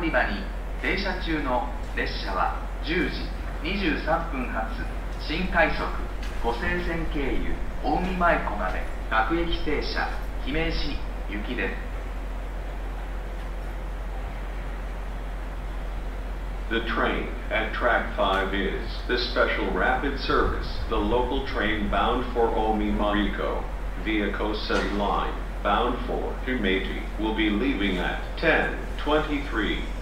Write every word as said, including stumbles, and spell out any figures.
り場に停車中の列車はじゅうじにじゅうさんぷん発新快速湖西線経由近江前湖まで各駅停車姫路行きです。 The train at track five is the special rapid service. The local train bound for Omi Mariko via Kosei Line bound for Himeji will be leaving at ten twenty-three.